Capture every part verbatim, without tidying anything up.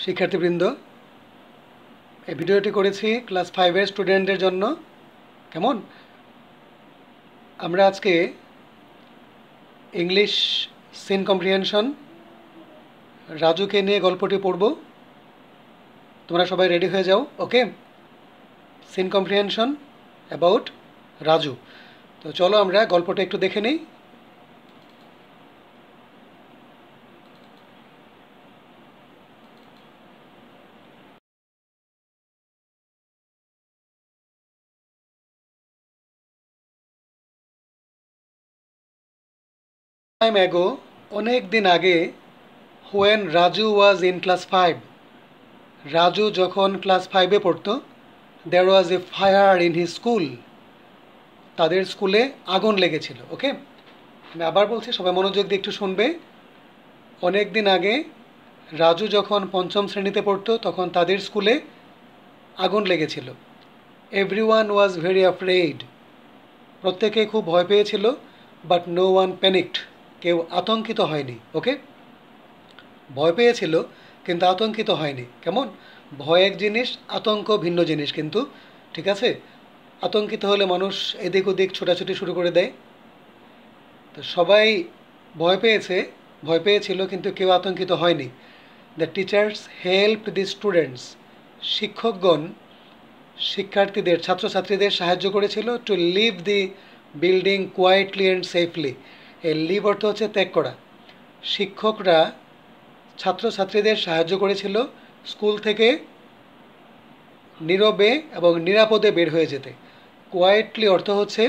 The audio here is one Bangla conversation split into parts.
শিক্ষার্থীবৃন্দ, এই ভিডিওটি করেছি ক্লাস ফাইভের স্টুডেন্টদের জন্য। কেমন? আমরা আজকে ইংলিশ সিন কম্প্রিহেনশন রাজুকে নিয়ে গল্পটি পড়ব। তোমরা সবাই রেডি হয়ে যাও। Okay, scene comprehension about Raju. তো চলো আমরা গল্পটা একটু দেখে নিই। টাইম অ্যাগো, অনেক দিন আগে, when Raju was in class five, Raju যখন ক্লাস ফাইভে পড়তো, there was a fire in his school, তাদের স্কুলে আগুন লেগেছিল। ওকে, আমি আবার বলছি, সবাই মনোযোগ দিয়ে একটু শুনবে। অনেক দিন আগে রাজু যখন পঞ্চম শ্রেণীতে পড়তো তখন তাদের স্কুলে আগুন লেগেছিল। Every one was very afraid, প্রত্যেকে খুব ভয় পেয়েছিল। বাট নো ওয়ান প্যানিকড, কেউ আতঙ্কিত হয়নি। ওকে, ভয় পেয়েছিল কিন্তু আতঙ্কিত হয়নি। কেমন? ভয় এক জিনিস, আতঙ্ক ভিন্ন জিনিস কিন্তু। ঠিক আছে, আতঙ্কিত হলে মানুষ এদিক ওদিক ছোটাছুটি শুরু করে দেয়। তো সবাই ভয় পেয়েছে, ভয় পেয়েছিল কিন্তু কেউ আতঙ্কিত হয়নি। The teachers help the students, শিক্ষকগণ শিক্ষার্থীদের ছাত্রছাত্রীদের সাহায্য করেছিল। To leave the building quietly and safely, এই লিভ অর্থ হচ্ছে ত্যাগ করা। শিক্ষকরা ছাত্রছাত্রীদের সাহায্য করেছিল স্কুল থেকে নীরবে এবং নিরাপদে বের হয়ে যেতে। কোয়াইটলি অর্থ হচ্ছে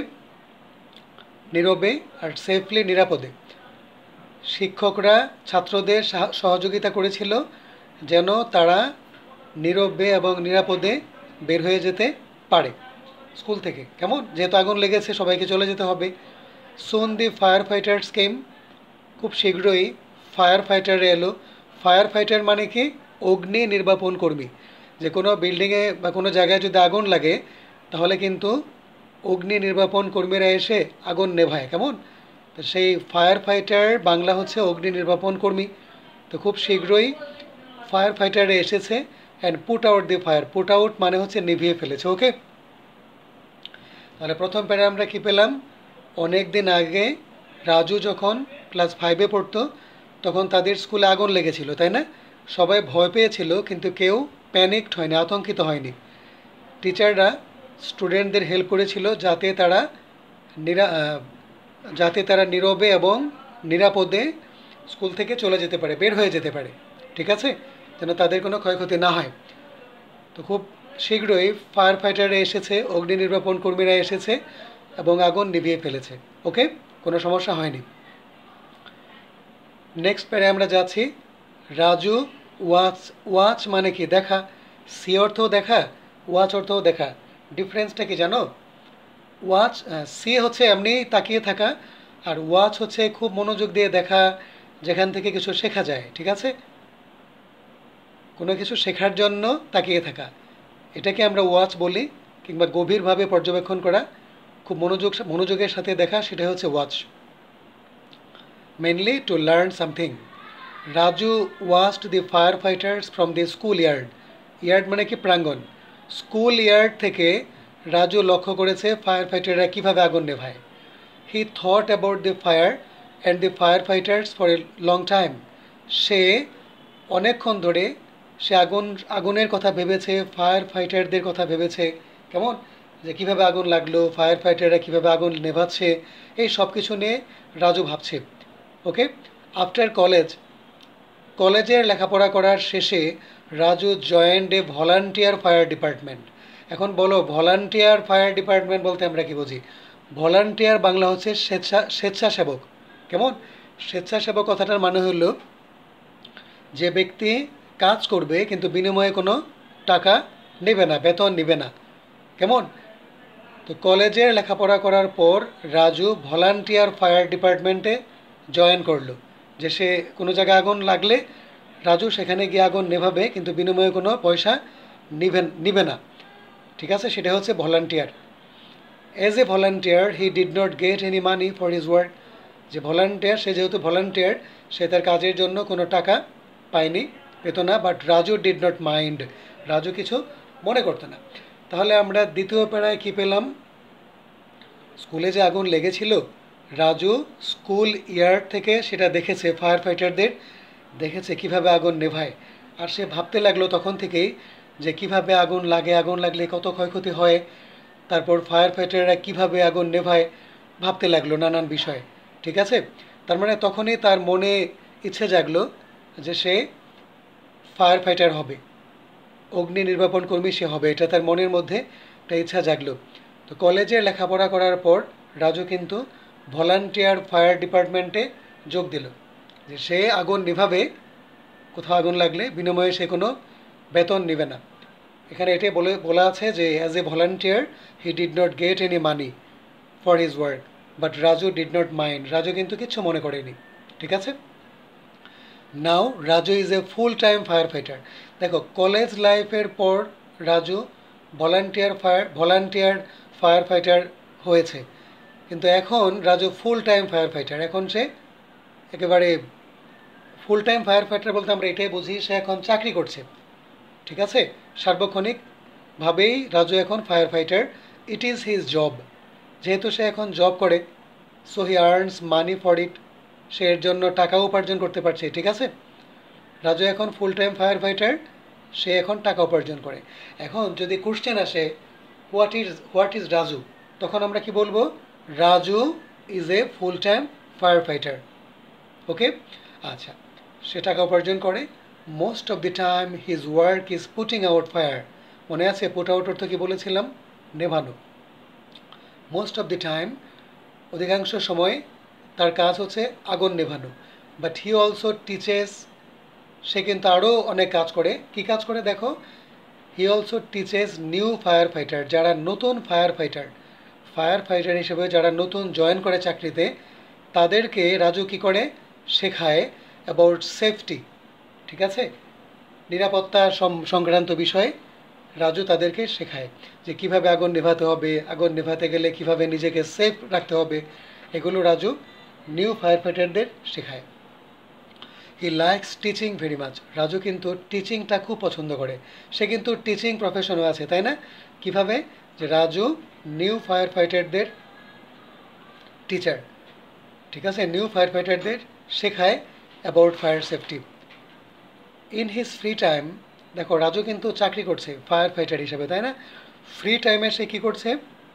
নীরবে, আর সেফলি নিরাপদে। শিক্ষকরা ছাত্রদের সহযোগিতা করেছিল যেন তারা নীরবে এবং নিরাপদে বের হয়ে যেতে পারে স্কুল থেকে। কেমন? যেহেতু আগুন লেগেছে সবাইকে চলে যেতে হবে। সুন দি ফায়ার ফাইটার্স কেম, খুব শীঘ্রই ফায়ার ফাইটার এলো। ফায়ার ফাইটার মানে কি? অগ্নি নির্বাপন কর্মী। যে কোনো বিল্ডিংয়ে বা কোনো জায়গায় যদি আগুন লাগে তাহলে কিন্তু অগ্নি নির্বাপন কর্মীরা এসে আগুন নেভায়। কেমন? তো সেই ফায়ার ফাইটার বাংলা হচ্ছে অগ্নি নির্বাপন কর্মী। তো খুব শীঘ্রই ফায়ার ফাইটারে এসেছে and put out the fire, put out মানে হচ্ছে নিভিয়ে ফেলেছে। ওকে, তাহলে প্রথম প্যারা আমরা কী পেলাম? অনেক দিন আগে রাজু যখন ক্লাস ফাইভে পড়তো তখন তাদের স্কুলে আগুন লেগেছিল, তাই না? সবাই ভয় পেয়েছিল কিন্তু কেউ প্যানিকড হয়নি, আতঙ্কিত হয়নি। টিচাররা স্টুডেন্টদের হেল্প করেছিল যাতে তারা নিরা যাতে তারা নীরবে এবং নিরাপদে স্কুল থেকে চলে যেতে পারে, বের হয়ে যেতে পারে। ঠিক আছে, যেন তাদের কোনো ক্ষয়ক্ষতি না হয়। তো খুব শীঘ্রই ফায়ার ফাইটাররা এসেছে, অগ্নি নির্বাপন কর্মীরা এসেছে এবং আগুন নিভিয়ে ফেলেছে। ওকে, কোনো সমস্যা হয়নি। নেক্সট প্যারে আমরা যাচ্ছি। রাজু ওয়াচ, ওয়াচ মানে কি? দেখা। সি অর্থও দেখা, ওয়াচ অর্থও দেখা। ডিফারেন্সটা কি জানো? ওয়াচ, সি হচ্ছে এমনি তাকিয়ে থাকা, আর ওয়াচ হচ্ছে খুব মনোযোগ দিয়ে দেখা, যেখান থেকে কিছু শেখা যায়। ঠিক আছে, কোনো কিছু শেখার জন্য তাকিয়ে থাকা, এটাকে আমরা ওয়াচ বলি, কিংবা গভীরভাবে পর্যবেক্ষণ করা, খুব মনোযোগ মনোযোগের সাথে দেখা, সেটা হচ্ছে watch. Mainly to learn something. Raju watched the fire fighters from the school yard. Yard মানে কি? প্রাঙ্গণ। স্কুল ইয়ার্ড থেকে রাজু লক্ষ্য করেছে ফায়ার ফাইটাররা কীভাবে আগুন নেভায়। He thought about the fire and the fire fighters for a long time. সে অনেকক্ষণ ধরে সে আগুন আগুনের কথা ভেবেছে, ফায়ার ফাইটারদের কথা ভেবেছে। কেমন? যে কীভাবে আগুন লাগলো, ফায়ার ফাইটাররা কীভাবে আগুন নেভাচ্ছে, এই সব কিছু নিয়ে রাজু ভাবছে। ওকে, আফটার কলেজ, কলেজের লেখাপড়া করার শেষে Raju joined a volunteer fire department. এখন বলো, ভলান্টিয়ার ফায়ার ডিপার্টমেন্ট বলতে আমরা কি বুঝি? ভলান্টিয়ার বাংলা হচ্ছে স্বেচ্ছা স্বেচ্ছাসেবক। কেমন? স্বেচ্ছাসেবক কথাটার মানে হলো যে ব্যক্তি কাজ করবে কিন্তু বিনিময়ে কোনো টাকা নেবে না, বেতন নেবে না। কেমন? তো কলেজের লেখাপড়া করার পর রাজু ভলান্টিয়ার ফায়ার ডিপার্টমেন্টে জয়েন করলো, যে সে কোনো জায়গায় আগুন লাগলে রাজু সেখানে গিয়ে আগুন নেভাবে কিন্তু বিনিময়ে কোনো পয়সা নিবেন নিবে না। ঠিক আছে, সেটা হচ্ছে volunteer. As a volunteer he did not get any money for his work. যে ভলান্টিয়ার, সে যেহেতু ভলান্টিয়ার, সে তার কাজের জন্য কোনো টাকা পায়নি। পেত না, but Raju did not mind, Raju কিছু মনে করতো না। তাহলে আমরা দ্বিতীয় প্যারায় কী পেলাম? স্কুলে যে আগুন লেগেছিল, রাজু স্কুল ইয়ার্ড থেকে সেটা দেখেছে, ফায়ার ফাইটারদের দেখেছে কিভাবে আগুন নেভায়। আর সে ভাবতে লাগলো তখন থেকেই যে কিভাবে আগুন লাগে, আগুন লাগলে কত ক্ষয়ক্ষতি হয়, তারপর ফায়ার ফাইটাররা কীভাবে আগুন নেভায়, ভাবতে লাগলো নানান বিষয়। ঠিক আছে, তার মানে তখনই তার মনে ইচ্ছে জাগলো যে সে ফায়ার ফাইটার হবে, অগ্নি নির্বাপন কর্মী সে হবে, এটা তার মনের মধ্যে একটা ইচ্ছা জাগলো। তো কলেজে লেখাপড়া করার পর রাজু কিন্তু ভলান্টিয়ার ফায়ার ডিপার্টমেন্টে যোগ দিল, যে সে আগুন নিভাবে, কোথাও আগুন লাগলে বিনিময়ে সে কোনো বেতন নেবে না। এখানে এটাই বলে বলা আছে যে as a volunteer he did not get any money for his work, but Raju did not mind, Raju কিন্তু কিচ্ছু মনে করেনি। ঠিক আছে, now Raju is a full time fire fighter. দেখো, কলেজ লাইফের পর Raju volunteer fire volunteer fire fighter হয়েছে, কিন্তু এখন Raju full time fire fighter. এখন সে একেবারে ফুল টাইম ফায়ার ফাইটার বলতে আমরা এটাই বুঝি সে এখন চাকরি করছে। ঠিক আছে, সার্বক্ষণিকভাবেই রাজু এখন fire fighter. It is his job, যেহেতু সে এখন জব করে, so he earns money for it, সে এর জন্য টাকা উপার্জন করতে পারছে। ঠিক আছে, রাজু এখন ফুল টাইম ফায়ার ফাইটার, সে এখন টাকা উপার্জন করে। এখন যদি কোশ্চেন আসে what is what is Raju, তখন আমরা কি বলবো? Raju is a full time fire fighter. Okay, আচ্ছা, সে টাকা উপার্জন করে। Most of the time his work is putting out fire. মনে আছে পুট আউট অর্থ কি বলেছিলাম? নেভানো। মোস্ট অফ দি টাইম, অধিকাংশ সময় তার কাজ হচ্ছে আগুন নেভানো। বাট হি অলসো টিচেস, সে কিন্তু আরও অনেক কাজ করে। কি কাজ করে দেখো? He also teaches new fire fighter, যারা নতুন ফায়ার ফাইটার ফায়ার ফাইটার হিসেবে যারা নতুন জয়েন করে চাকরিতে, তাদেরকে রাজু কী করে? শেখায় অ্যাবাউট সেফটি। ঠিক আছে, নিরাপত্তা সংক্রান্ত বিষয়ে রাজু তাদেরকে শেখায় যে কিভাবে আগুন নেভাতে হবে, আগুন নেভাতে গেলে কিভাবে নিজেকে সেফ রাখতে হবে, এগুলো রাজু নিউ ফায়ার ফাইটারদের শেখায়। He likes teaching very much, Raju কিন্তু টিচিংটা খুব পছন্দ করে। সে কিন্তু টিচিং প্রফেশনও আছে, তাই না? কিভাবে? যে রাজু নিউ ফায়ার ফাইটারদের টিচার। ঠিক আছে, নিউ ফায়ার ফাইটারদের শেখায় about fire safety. In his free time, দেখো রাজু কিন্তু চাকরি করছে ফায়ার ফাইটার হিসেবে, তাই না? ফ্রি টাইমে সে কী করছে?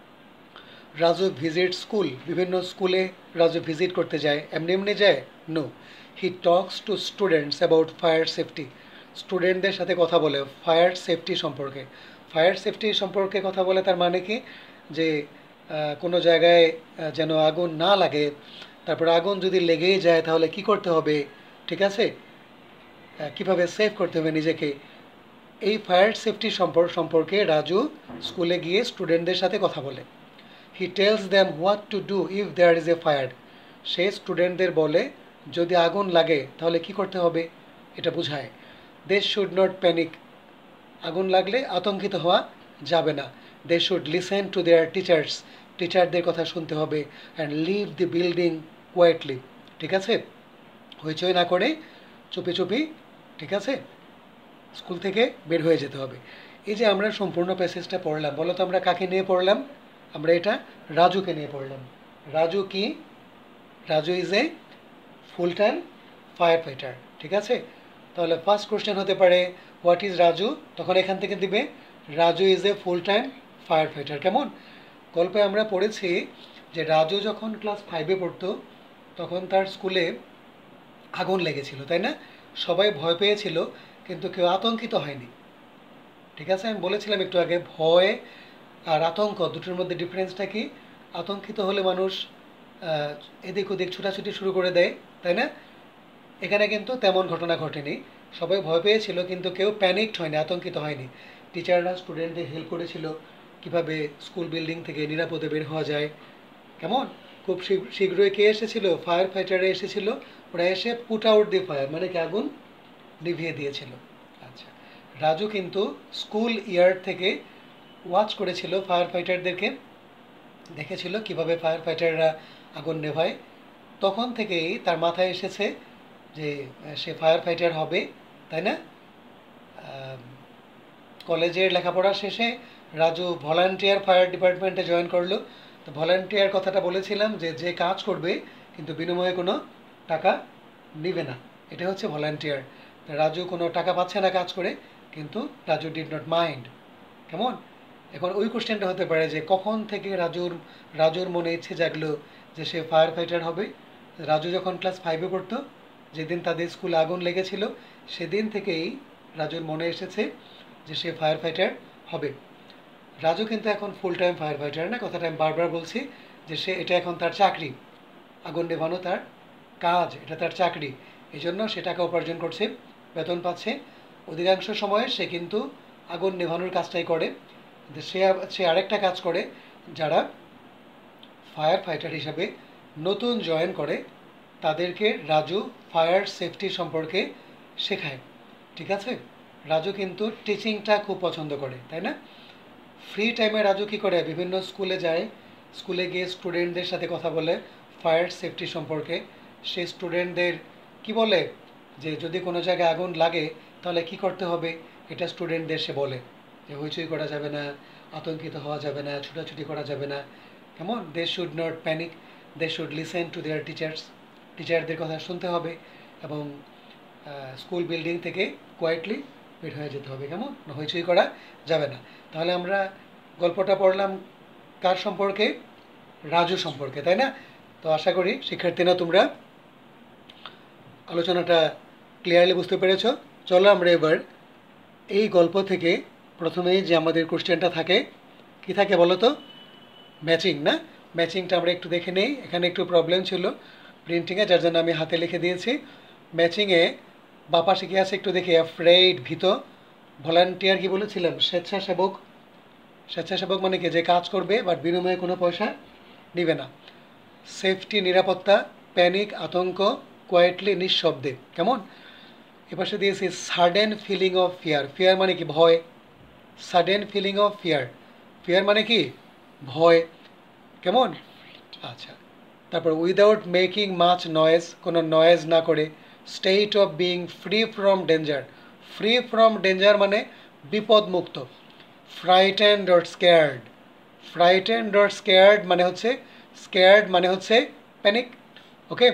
রাজু ভিজিট স্কুল, বিভিন্ন স্কুলে রাজু ভিজিট করতে যায়। এমনি এমনি যায়? No, he talks to students about fire safety, স্টুডেন্টদের সাথে কথা বলে ফায়ার সেফটি সম্পর্কে। ফায়ার সেফটি সম্পর্কে কথা বলে তার মানে কি? যে কোনো জায়গায় যেন আগুন না লাগে, তারপর আগুন যদি লেগেই যায় তাহলে কি করতে হবে, ঠিক আছে, কিভাবে সেভ করতে হবে নিজেকে, এই ফায়ার সেফটি সম্পর্ক সম্পর্কে রাজু স্কুলে গিয়ে স্টুডেন্টদের সাথে কথা বলে। He tells them what to do if there is a fire, সে স্টুডেন্টদের বলে যদি আগুন লাগে তাহলে কি করতে হবে, এটা বোঝায়। দে শুড নট প্যানিক, আগুন লাগলে আতঙ্কিত হওয়া যাবে না। They should listen to their teachers, টিচারদের কথা শুনতে হবে। And leave the building quietly, ঠিক আছে, হইচই না করে চুপি চুপি, ঠিক আছে, স্কুল থেকে বের হয়ে যেতে হবে। এই যে আমরা সম্পূর্ণ প্যাসেজটা পড়লাম, বলো তো আমরা কাকে নিয়ে পড়লাম? আমরা এটা রাজুকে নিয়ে পড়লাম। রাজু কি? Raju is a full time fire fighter. ঠিক আছে, তাহলে ফার্স্ট কোশ্চেন হতে পারে হোয়াট ইজ রাজু, তখন এখান থেকে দিবে Raju is a full time fire fighter. কেমন? গল্পে আমরা পড়েছি যে রাজু যখন ক্লাস ফাইভে পড়তো তখন তার স্কুলে আগুন লেগেছিল, তাই না? সবাই ভয় পেয়েছিল কিন্তু কেউ আতঙ্কিত হয়নি। ঠিক আছে, আমি বলেছিলাম একটু আগে ভয় আর আতঙ্ক দুটোর মধ্যে ডিফারেন্সটা কি? আতঙ্কিত হলে মানুষ এদিক ওদিক ছুটাছুটি শুরু করে দেয়, তাই না? এখানে কিন্তু তেমন ঘটনা ঘটেনি, সবাই ভয় পেয়েছিল কিন্তু কেউ প্যানিকড হয়নি, আতঙ্কিত হয়নি। টিচাররা স্টুডেন্টদের হেল্প করেছিল কিভাবে স্কুল বিল্ডিং থেকে নিরাপদে বের হওয়া যায়। কেমন? খুব শীঘ্রই কে এসেছিল? ফায়ার ফাইটাররা এসেছিল, ওরা এসে পুট আউট দি ফায়ার, মানে কি আগুন নিভিয়ে দিয়েছিল। আচ্ছা, রাজু কিন্তু স্কুল ইয়ার্ড থেকে ওয়াচ করেছিল ফায়ার ফাইটারদেরকে, দেখেছিল কিভাবে ফায়ার ফাইটাররা আগুন নেভায়। তখন থেকেই তার মাথায় এসেছে যে সে ফায়ার ফাইটার হবে, তাই না? কলেজের লেখাপড়া শেষে রাজু ভলান্টিয়ার ফায়ার ডিপার্টমেন্টে জয়েন করলো। তো ভলান্টিয়ার কথাটা বলেছিলাম যে যে কাজ করবে কিন্তু বিনিময়ে কোনো টাকা নেবে না, এটা হচ্ছে ভলান্টিয়ার। রাজু কোনো টাকা পাচ্ছে না কাজ করে, কিন্তু রাজু ডিড নট মাইন্ড। কেমন? এখন ওই কোশ্চেনটা হতে পারে যে কখন থেকে রাজুর রাজুর মনে ইচ্ছে জাগলো যে সে ফায়ার ফাইটার হবে। রাজু যখন ক্লাস ফাইভে পড়তো, যেদিন তাদের স্কুলে আগুন লেগেছিল, সেদিন থেকেই রাজুর মনে এসেছে যে সে ফায়ার ফাইটার হবে। রাজু কিন্তু এখন ফুল টাইম ফায়ার ফাইটার না, কথাটা আমি বারবার বলছি যে সে এটা এখন তার চাকরি, আগুন নেভানো তার কাজ, এটা তার চাকরি। এই জন্য সে টাকা উপার্জন করছে, বেতন পাচ্ছে। অধিকাংশ সময়ে সে কিন্তু আগুন নেভানোর কাজটাই করে। সে সে আরেকটা কাজ করে, যারা ফায়ার ফাইটার হিসাবে নতুন জয়েন করে তাদেরকে রাজু ফায়ার সেফটি সম্পর্কে শেখায়। ঠিক আছে? রাজু কিন্তু টিচিংটা খুব পছন্দ করে, তাই না? ফ্রি টাইমে রাজু কী করে? বিভিন্ন স্কুলে যায়, স্কুলে গিয়ে স্টুডেন্টদের সাথে কথা বলে ফায়ার সেফটি সম্পর্কে। সে স্টুডেন্টদের কি বলে যে যদি কোনো জায়গায় আগুন লাগে তাহলে কি করতে হবে, এটা স্টুডেন্টদের সে বলে যে হইচই করা যাবে না, আতঙ্কিত হওয়া যাবে না, ছুটাছুটি করা যাবে না। কেমন? They should not panic, they should listen to their teachers, টিচারদের কথা শুনতে হবে এবং স্কুল বিল্ডিং থেকে কোয়াইটলি বের হয়ে যেতে হবে। কেমন? হইচই করা যাবে না। তাহলে আমরা গল্পটা পড়লাম কার সম্পর্কে? রাজু সম্পর্কে, তাই না? তো আশা করি শিক্ষার্থীরা তোমরা আলোচনাটা ক্লিয়ারলি বুঝতে পেরেছ। চলো আমরা এবার এই গল্প থেকে প্রথমেই যে আমাদের কোশ্চেনটা থাকে, কি থাকে বলো তো? ম্যাচিং, না? ম্যাচিংটা আমরা একটু দেখে নেই। এখানে একটু প্রবলেম ছিল প্রিন্টিংয়ে, যার জন্য আমি হাতে লিখে দিয়েছি। ম্যাচিংয়ে বাপা শিখে আছে একটু দেখি। অ্যাফ্রেইড ভীত, ভলান্টিয়ার কি বলেছিলাম? স্বেচ্ছাসেবক। স্বেচ্ছাসেবক মানে কি? যে কাজ করবে বাট বিনিময়ে কোনো পয়সা নেবে না। সেফটি নিরাপত্তা, প্যানিক আতঙ্ক, কোয়াইটলি নিঃশব্দে। কেমন? এপাশে দিয়েছি sudden feeling of fear. Fear মানে কি? ভয়। Sudden feeling of fear, fear মানে কি? ভয়। কেমন? আচ্ছা, তারপর উইদাউট মেকিং মাচ নয়েজ, কোনো নয়েজ না করে। State of being free from danger, free from danger মানে বিপদমুক্ত। Frightened or scared, frightened or scared মানে হচ্ছে, স্কেয়ার্ড মানে হচ্ছে প্যানিক। ওকে,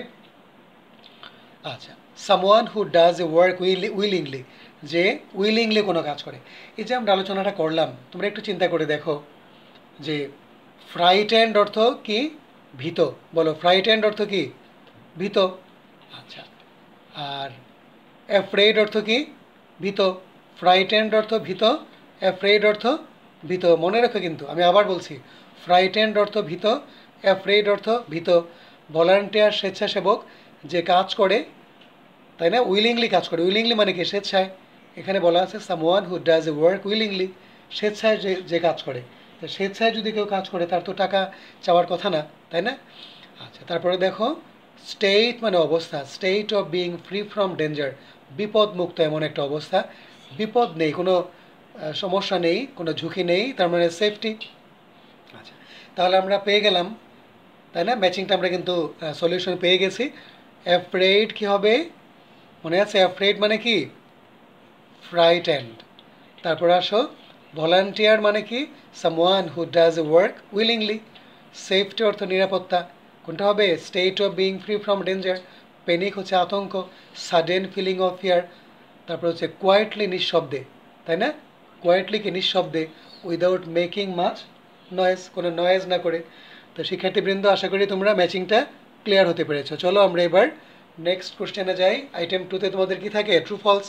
আচ্ছা। Someone who does a work willingly, যে উইলিংলি কোনো কাজ করে। এই যে আমরা আলোচনাটা করলাম, তোমরা একটু চিন্তা করে দেখো যে ফ্রাইটেন্ড অর্থ কি? ভীত। বলো, ফ্রাইটেন্ড অর্থ কি? ভীত। আচ্ছা, আর অ্যাফ্রেড অর্থ কি? ভীত। ফ্রাইটেন্ড অর্থ ভীত, অ্যাফ্রেড অর্থ ভীত। মনে রাখো কিন্তু, আমি আবার বলছি, ফ্রাইটেন্ড অর্থ ভীত, অ্যাফ্রেড অর্থ ভীত। ভলান্টিয়ার স্বেচ্ছাসেবক, যে কাজ করে, তাই না? উইলিংলি কাজ করে। উইলিংলি মানে কি? স্বেচ্ছায়। এখানে বলা আছে someone who does a work willingly, স্বেচ্ছায় যে যে কাজ করে। তো স্বেচ্ছায় যদি কেউ কাজ করে তার তো টাকা চাওয়ার কথা না, তাই না? আচ্ছা, তারপরে দেখো স্টেট মানে অবস্থা। State of being free from danger, বিপদ মুক্ত এমন একটা অবস্থা। বিপদ নেই, কোনো সমস্যা নেই, কোনো ঝুঁকি নেই, তার মানে সেফটি। আচ্ছা, তাহলে আমরা পেয়ে গেলাম, তাই না? ম্যাচিংটা আমরা কিন্তু সলিউশন পেয়ে গেছি। অ্যাফ্রেড কি হবে? মনে আছে? অ্যাফ্রেড মানে কি? ফ্রাইটেন্ড। তারপর আসো ভলান্টিয়ার মানে কি? Someone who does a work willingly. Safety অর্থ নিরাপত্তা, কোনটা হবে? State of being free from danger. Panic হচ্ছে আতঙ্ক, সাডেন ফিলিং অফ ফিয়ার। তারপর হচ্ছে কোয়াইটলি নিঃশব্দে, তাই না? কোয়াইটলি কি? নিঃশব্দে। উইদাউট মেকিং মাচ নয়েজ, কোনো নয়েজ না করে। তো শিক্ষার্থীবৃন্দ, আশা করি তোমরা ম্যাচিংটা ক্লিয়ার হতে পেরেছো। চলো আমরা এবার নেক্সট কোশ্চেনে যাই। আইটেম টুতে তোমাদের কি থাকে? True false.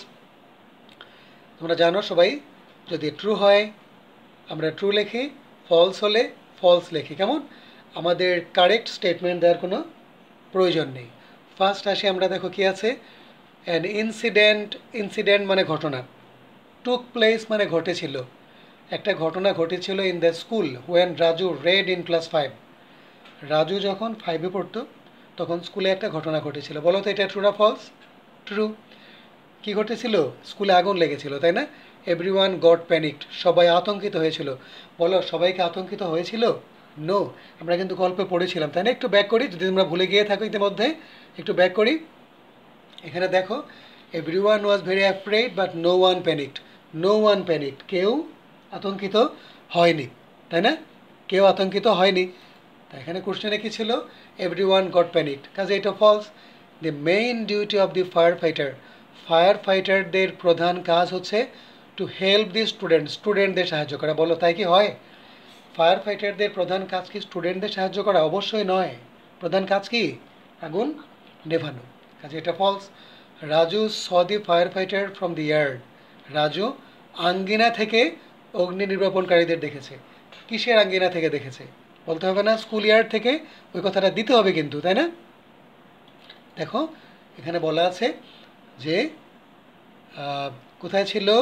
তোমরা জানো সবাই, যদি ট্রু হয় আমরা ট্রু লিখি, ফলস হলে ফলস লিখি। কেমন? আমাদের কারেক্ট স্টেটমেন্ট দেওয়ার কোনো প্রয়োজন নেই। ফার্স্ট আসি আমরা, দেখো কি আছে। অ্যান ইনসিডেন্ট, ইনসিডেন্ট মানে ঘটনা। টুক প্লেস মানে ঘটেছিল, একটা ঘটনা ঘটেছিল in the school when Raju read in class five. Raju যখন ফাইভে পড়তো তখন স্কুলে একটা ঘটনা ঘটেছিল। বলো তো এটা ট্রু না ফলস? ট্রু। কি ঘটেছিল? স্কুলে আগুন লেগেছিল, তাই না? এভরিওয়ান গট প্যানিকড, সবাই আতঙ্কিত হয়েছিল। বলো, সবাইকে আতঙ্কিত হয়েছিল? নো, আমরা কিন্তু গল্পে পড়েছিলাম, তাই না? একটু ব্যাক করি, যদি তোমরা ভুলে গিয়ে থাকো ইতিমধ্যে, একটু ব্যাক করি। এখানে দেখো, everyone was very afraid but no one panicked. No one panic, কেউ আতঙ্কিত হয়নি, তাই না? কেউ আতঙ্কিত হয়নি। তাই এখানে কোশ্চেনে কী ছিল? এভরি ওয়ান গট প্যানিকড, কাজে এটা false. The main duty of the fire fighter, fire ফাইটারদের প্রধান কাজ হচ্ছে টু হেল্প দি স্টুডেন্ট, স্টুডেন্টদের সাহায্য করা। বলো তাই কি হয়? ফায়ার ফাইটারদের প্রধান কাজ কি স্টুডেন্টদের সাহায্য করা? অবশ্যই নয়। প্রধান কাজ কি? আগুন নেভানো, কাজে এটা false. Raju saw the fire fighter from the yard, Raju আঙ্গিনা থেকে অগ্নি নির্বাপনকারীদের দেখেছে। কিসের আঙ্গিনা থেকে দেখেছে? বলতে হবে না স্কুল ইয়ার্ড থেকে, ওই কথাটা দিতে হবে কিন্তু, তাই না? দেখো এখানে বলা আছে যে কোথায় ছিল,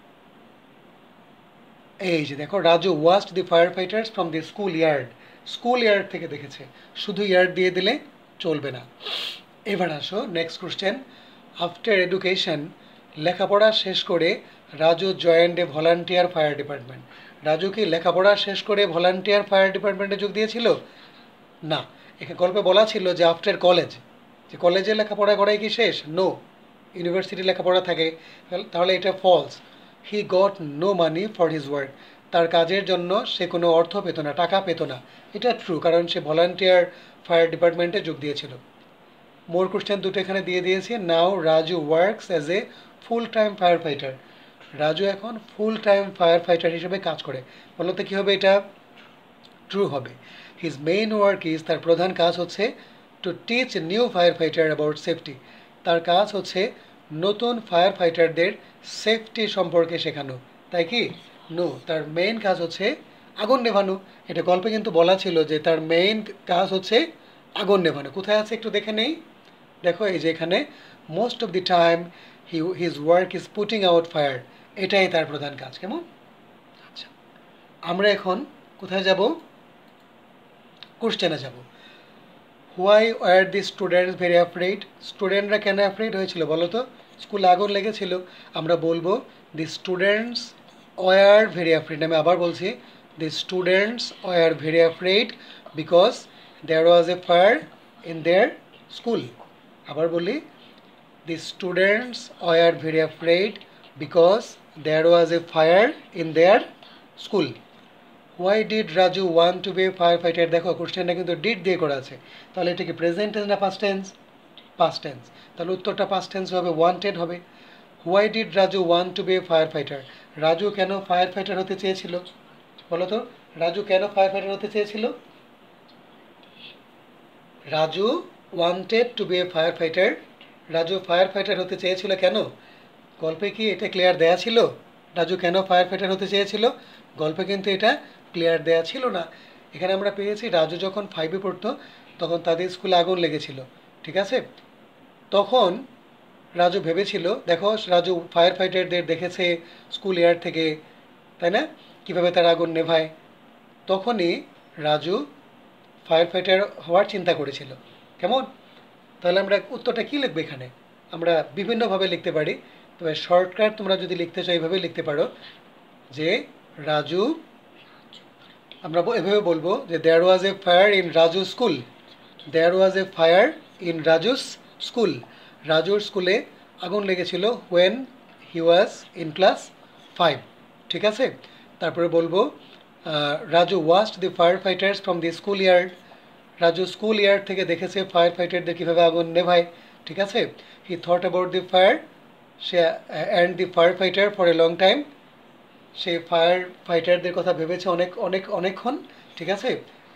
এই যে দেখো, Raju watched the fire fighters from the school yard, school yard থেকে দেখেছে, শুধু ইয়ার্ড দিয়ে দিলে চলবে না। এবার আসো নেক্সট কোশ্চেন। আফটার এডুকেশন, লেখাপড়া শেষ করে Raju joined a volunteer fire department, Raju কি লেখাপড়া শেষ করে ভলান্টিয়ার ফায়ার ডিপার্টমেন্টে যোগ দিয়েছিল? না, এখানে গল্পে বলা ছিল যে আফটার কলেজ, যে কলেজে লেখাপড়া করাই কি শেষ? নো, ইউনিভার্সিটি লেখাপড়া থাকে, তাহলে এটা false. He got no money for his work, তার কাজের জন্য সে কোনো অর্থ পেত না, টাকা পেত না। এটা ট্রু, কারণ সে ভলান্টিয়ার ফায়ার ডিপার্টমেন্টে যোগ দিয়েছিল। মোর কোশ্চেন দুটো এখানে দিয়ে দিয়েছি। Now Raju works as a full time fire fighter, Raju এখন ফুল টাইম ফায়ার ফাইটার হিসেবে কাজ করে। বলতে কী হবে? এটা ট্রু হবে। হিজ মেইন ওয়ার্ক ইজ, তার প্রধান কাজ হচ্ছে to teach new fire fighter about safety, তার কাজ হচ্ছে নতুন ফায়ার ফাইটারদের সেফটি সম্পর্কে শেখানো। তাই কি? নো, তার মেইন কাজ হচ্ছে আগুন নেভানো। এটা গল্পে কিন্তু বলা ছিল যে তার মেইন কাজ হচ্ছে আগুন নেভানো। কোথায় আছে একটু দেখে নেই। দেখো এই যে এখানে, most of the time he his work is putting out fire, এটাই তার প্রধান কাজ। কেমন? আচ্ছা, আমরা এখন কোথায় যাব? কোশ্চেনে যাব। Why were the students very afraid, স্টুডেন্টরা কেন অ্যাফ্রেড হয়েছিল বলো তো? স্কুলে আগুন লেগেছিল। আমরা বলবো the students were very afraid. আমি আবার বলছি, the students were very afraid because there was a fire in their school. আবার বলি, the students were very afraid because there was a fire in their school. Why did Raju want to be a fire fighter, দেখো কোশ্চেনটা কিন্তু ডিড দিয়ে করা আছে, তাহলে এটা কি প্রেজেন্ট টেন্স না পাস্ট টেন্স? পাস্ট টেন্স, তাহলে উত্তরটা পাস্ট টেন্স হবে, ওয়ান্টেড হবে। Why did Raju want to be a fire fighter, Raju কেন ফায়ার ফাইটার হতে চেয়েছিল বলো তো? রাজু কেন ফায়ার ফাইটার হতে চেয়েছিল? Raju wanted to be a fire fighter, Raju fire fighter হতে চেয়েছিল কেন? গল্পে কি এটা ক্লিয়ার দেয়া ছিল? রাজু কেন ফায়ার ফাইটার হতে চেয়েছিল? গল্পে কিন্তু এটা ক্লিয়ার দেয়া ছিল না। এখানে আমরা পেয়েছি রাজু যখন ফাইভে পড়তো তখন তাদের স্কুলে আগুন লেগেছিল, ঠিক আছে? তখন রাজু ভেবেছিল, দেখো রাজু ফায়ার ফাইটারদের দেখেছে স্কুল ইয়ার থেকে, তাই না? কীভাবে তার আগুন নেভায়, তখনই রাজু ফায়ার ফাইটার হওয়ার চিন্তা করেছিল। কেমন? তাহলে আমরা উত্তরটা কী লিখবো এখানে? আমরা বিভিন্নভাবে লিখতে পারি, তবে শর্টকাট তোমরা যদি লিখতে চাও এইভাবে লিখতে পারো যে রাজু, আমরা এভাবে বলবো যে there was a fire in Raju school, there was a fire in Raju's school, রাজুর স্কুলে আগুন লেগেছিল when he was in class five, ঠিক আছে? তারপরে বলবো Raju watched the fire fighters from the school yard, Raju school yard থেকে দেখেছে ফায়ার ফাইটারদের কীভাবে আগুন নেভায়, ঠিক আছে? He thought about the fire, সে and the fire fighter for a long time, সে ফায়ার ফাইটারদের কথা ভেবেছে অনেক অনেক অনেকক্ষণ, ঠিক আছে?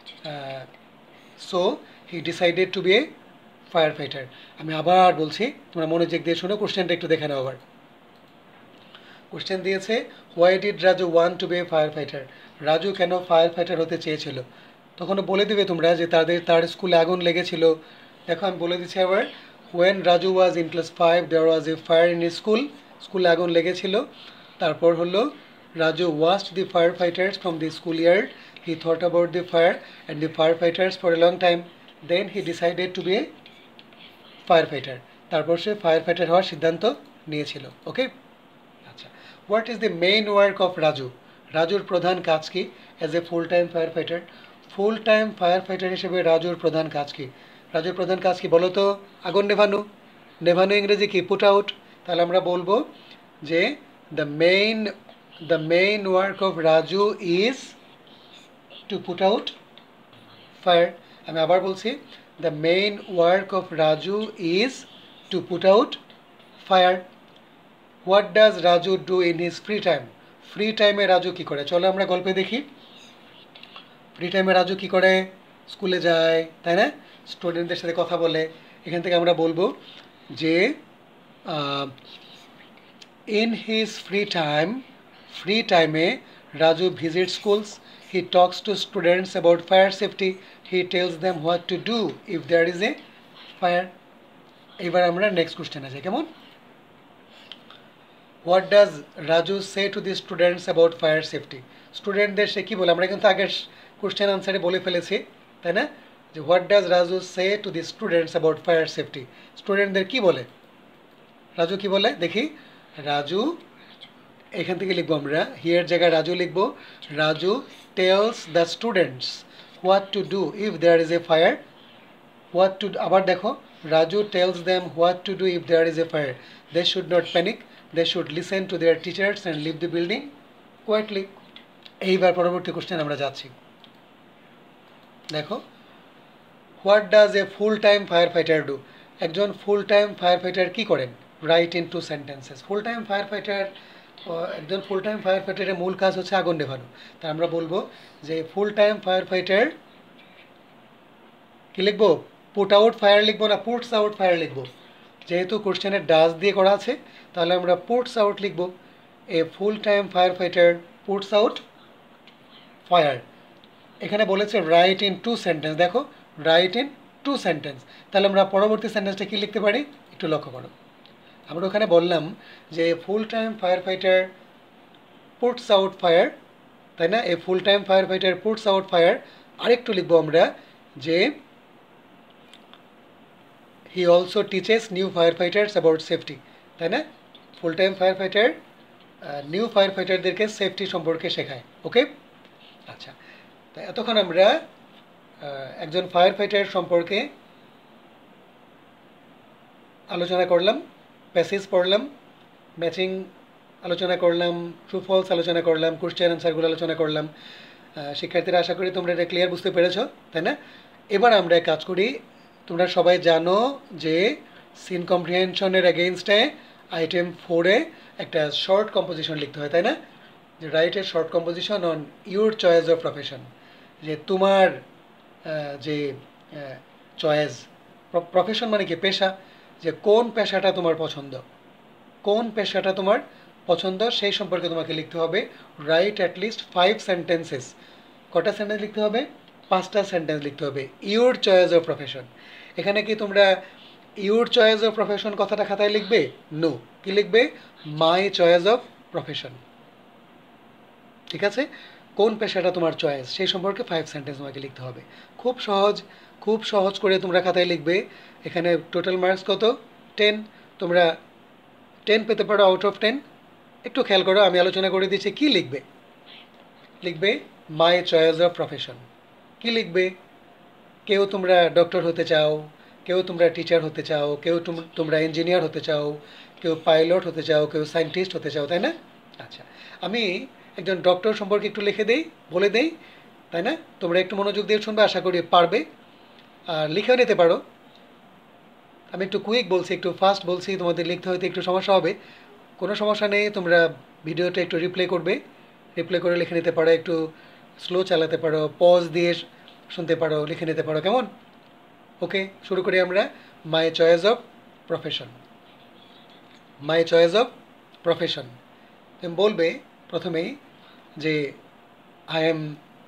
So he decided to be a fire fighter. আমি আবার বলছি, তোমরা মনোযোগ দিয়ে শোনো, কোশ্চেনটা একটু দেখে নাও আবার। কোশ্চেন দিয়েছে why did Raju want to be a fire fighter, Raju কেন ফায়ার ফাইটার হতে চেয়েছিল? তখন বলে দিবে তোমরা যে তাদের তার স্কুলে আগুন লেগেছিল। দেখো আমি বলে দিচ্ছি আবার, when Raju was in class five there was a fire in school, স্কুলে আগুন লেগেছিল। তারপর হলো Raju watched the fire fighters from the school yard, he thought about the fire and the fire fighters for a long time, then he decided to be a fire fighter, তারপর সে ফায়ার ফাইটার হওয়ার সিদ্ধান্ত নিয়েছিল। ওকে, আচ্ছা, what is the main work of Raju, রাজুর প্রধান কাজ কি as a full time fire fighter? Full time fire fighter হিসেবে রাজুর প্রধান কাজ কি? রাজুর প্রধান কাজ কি বলো তো? আগুন নেভানো, নেভানো ইংরেজি কি? Put out. তাহলে আমরা বলবো যে the main the main work of Raju is to put out fire. আমি আবার বলছি, the main work of Raju is to put out fire. What does Raju do in his free time? Free টাইমে রাজু কী করে? চলো আমরা গল্পে দেখি। ফ্রি টাইমে রাজু কী করে? স্কুলে যায়, তাই না? স্টুডেন্টদের সাথে কথা বলে। এখান থেকে আমরা বলবো যে in his free time, free টাইমে Raju visit schools, he talks to students about fire safety, he tells them what to do if there is a fire. এবার আমরা নেক্সট কোশ্চেনে যাই। কেমন? What does Raju say to the students about fire safety? স্টুডেন্টদের সে কী বলে? আমরা কিন্তু আগের কোশ্চেন আনসারে বলে ফেলেছি, তাই না? যে what does Raju say to the students about fire safety? স্টুডেন্টদের কী বলে? রাজু কী বলে দেখি? রাজু, এখান থেকে লিখবো আমরা, হিয়ার জায়গায় রাজু লিখবো। Raju tells the students what to do if there is a fire. What to, আবার দেখো, Raju tells them what to do if there is a fire. They should not panic, they should listen to their teachers and leave the building quietly. এইবার পরবর্তী কোশ্চেন আমরা যাচ্ছি। দেখো, what does a full time fire fighter do? একজন ফুল টাইম ফায়ার ফাইটার কী করেন? Write in two sentences. Full time fire fighter, একজন ফুল টাইম ফায়ার ফাইটারের মূল কাজ হচ্ছে আগুন নেভানো। তা আমরা বলবো যে ফুল টাইম ফায়ার ফাইটার কী লিখবো? পুট আউট ফায়ার লিখবো না পুটস আউট ফায়ার লিখবো? যেহেতু কোশ্চেনের ডাজ দিয়ে করা আছে, তাহলে আমরা পুটস আউট লিখবো। A full time fire fighter puts out fire. এখানে বলেছে রাইট ইন টু সেন্টেন্স। দেখো, রাইট ইন টু সেন্টেন্স। তাহলে আমরা পরবর্তী সেন্টেন্সটা কী লিখতে পারি? একটু লক্ষ্য করো। আমরা ওখানে বললাম যে full time fire fighter puts out fire, তাই না? A full time fire fighter puts out fire. আরেকটু লিখবো আমরা যে he also teaches new fire fighters about safety, তাই না? Full time fire fighter new fire ফাইটারদেরকে সেফটি সম্পর্কে শেখায়। ওকে, আচ্ছা। তাই এতক্ষণ আমরা একজন ফায়ার ফাইটার সম্পর্কে আলোচনা করলাম, প্যাসেজ পড়লাম, ম্যাচিং আলোচনা করলাম, ট্রু ফলস আলোচনা করলাম, কোশ্চেন অ্যান্সারগুলো আলোচনা করলাম। শিক্ষার্থীরা আশা করি তোমরা এটা ক্লিয়ার বুঝতে পেরেছো, তাই না? এবার আমরা কাজ করি। তোমরা সবাই জানো যে সিন কম্প্রিহেনশনের এগেইনস্টে আইটেম ফোরে একটা শর্ট কম্পোজিশন লিখতে হয়, তাই না? যে write a short composition on your choice of profession, যে তোমার যে চয়েস, প্রফেশন মানে কি? পেশা। যে কোন পেশাটা তোমার পছন্দ, কোন পেশাটা তোমার পছন্দ সেই সম্পর্কে তোমাকে লিখতে হবে। Write at least five sentences. কটা সেন্টেন্স লিখতে হবে? পাঁচটা সেন্টেন্স লিখতে হবে। Your choice of profession. এখানে কি তোমরা ইউর চয়েস অফ প্রফেশন কথাটা খাতায় লিখবে? নো। কি লিখবে? My choice of profession. ঠিক আছে? কোন পেশাটা তোমার চয়েস সেই সম্পর্কে ফাইভ সেন্টেন্স তোমাকে লিখতে হবে। খুব সহজ, খুব সহজ করে তোমরা খাতায় লিখবে। এখানে টোটাল মার্কস কত? টেন। তোমরা টেন পেতে পারো আউট অফ টেন। একটু খেয়াল করো, আমি আলোচনা করে দিচ্ছি কি লিখবে। লিখবে মাই চয়েস অফ প্রফেশন। কি লিখবে? কেউ তোমরা ডক্টর হতে চাও, কেউ তোমরা টিচার হতে চাও, কেউ তোমরা ইঞ্জিনিয়ার হতে চাও, কেউ পাইলট হতে চাও, কেউ সায়েন্টিস্ট হতে চাও, তাই না? আচ্ছা, আমি একজন ডক্টর সম্পর্কে একটু লিখে দেই, বলে দেই, তাই না? তোমরা একটু মনোযোগ দিয়ে শুনবে, আশা করি পারবে। আর লিখেও নিতে পারো। আমি একটু কুইক বলছি, একটু ফাস্ট বলছি, তোমাদের লিখতে হয়তো একটু সমস্যা হবে। কোনো সমস্যা নেই, তোমরা ভিডিওটা একটু রিপ্লে করবে, রিপ্লে করে লিখে নিতে পারো, একটু স্লো চালাতে পারো, পজ দিয়ে শুনতে পারো, লিখে নিতে পারো। কেমন? ওকে, শুরু করি আমরা। My choice of profession. My choice of profession তুমি বলবে প্রথমেই যে I am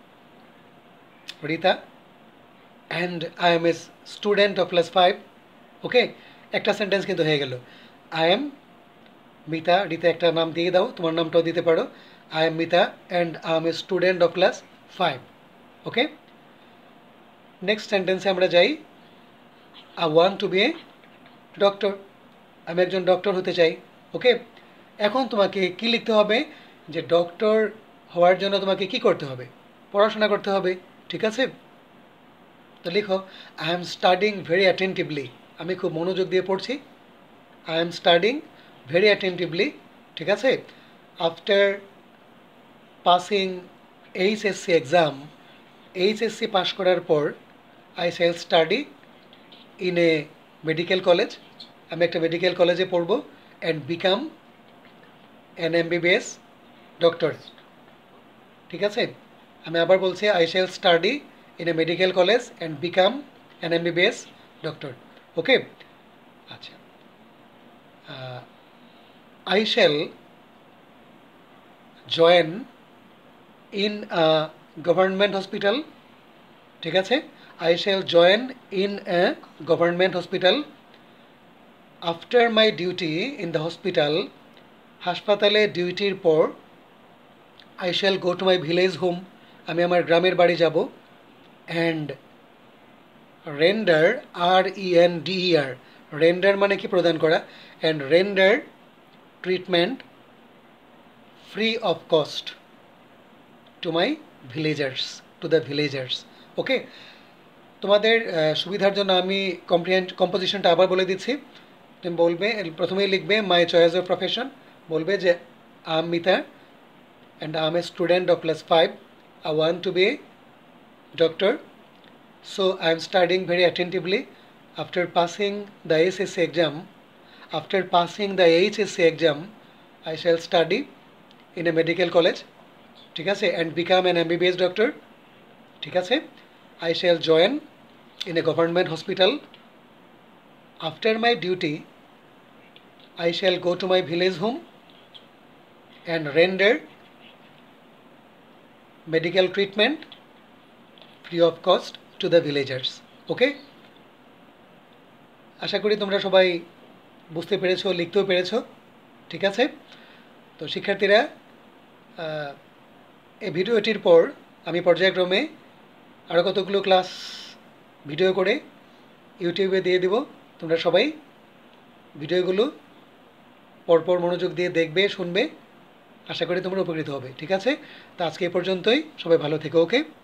Rita and I am a student of class five. Okay, একটা সেন্টেন্স কিন্তু হয়ে গেল। আই এম মিতা, রিতা একটা নাম দিয়ে দাও, তোমার নামটাও দিতে পারো। I am Mita and I am a student of class five. Okay, next সেন্টেন্সে আমরা যাই। I want to be a doctor. আমি একজন ডক্টর হতে চাই। ওকে, এখন তোমাকে কি লিখতে হবে? যে ডক্টর হওয়ার জন্য তোমাকে কি করতে হবে? পড়াশোনা করতে হবে। ঠিক আছে? তো লিখো I am studying very attentively. আমি খুব মনোযোগ দিয়ে পড়ছি। I am studying very attentively. ঠিক আছে? After passing HSC exam, HSC pass করার পর I shall study in a medical college, আমি একটা মেডিকেল কলেজে পড়ব, and become an MBBS doctor. ঠিক আছে, আমি আবার বলছি, I shall study in a medical college and become an MBBS doctor. Okay, আচ্ছা, I shall join in a government hospital. ঠিক আছে, I shall join in a government hospital after my duty in the hospital. হাসপাতালে ডিউটির পর I shall go to my village home, আমি আমার গ্রামের বাড়ি যাব, and render, R E N D E R, render মানে কি প্রদান করা, and render treatment free of cost to my villagers, to the villagers. Okay, তোমাদের সুবিধার জন্য আমি কম্প্রিহেন্ড কম্পোজিশনটা আবার বলে দিচ্ছি। তুমি বলবে, প্রথমেই লিখবে মাই চয়েস অফ প্রফেশন, বলবে যে I am Mita and I am a student of class five. I want to be a doctor, so I am studying very attentively. After passing the S S C exam, after passing the H S C exam, I shall study in a medical college, ঠিক আছে, and become an M B B S doctor. ঠিক আছে, I shall join in a government hospital. After my duty, I shall go to my village home and render medical treatment free of cost to the villagers. ওকে, আশা করি তোমরা সবাই বুঝতে পেরেছো, লিখতেও পেরেছো। ঠিক আছে, তো শিক্ষার্থীরা, এই ভিডিওটির পর আমি পর্যায়ক্রমে আরও কতগুলো ক্লাস ভিডিও করে ইউটিউবে দিয়ে দিব। তোমরা সবাই ভিডিওগুলো পরপর মনোযোগ দিয়ে দেখবে, শুনবে, আশা করি তোমরা উপকৃত হবে। ঠিক আছে, তো আজকে এই পর্যন্তই, সবাই ভালো থেকো। ওকে।